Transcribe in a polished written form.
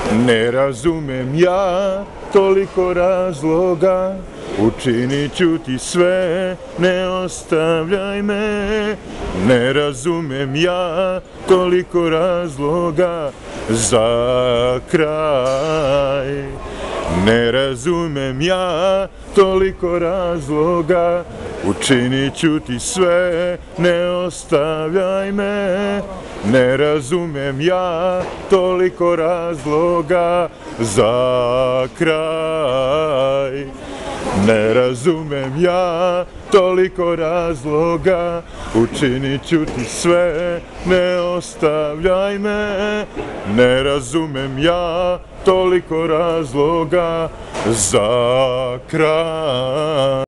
Ne razumem ja toliko razloga, učinit ću ti sve, ne ostavljaj me. Ne razumem ja toliko razloga za kraj. Ne razumem ja toliko razloga, učinit ću ti sve, ne ostavljaj me. Ne razumem ja toliko razloga za kraj. Ne razumem ja toliko razloga, učinit ću ti sve, ne ostavljaj me. Ne razumem ja toliko razloga za kraj.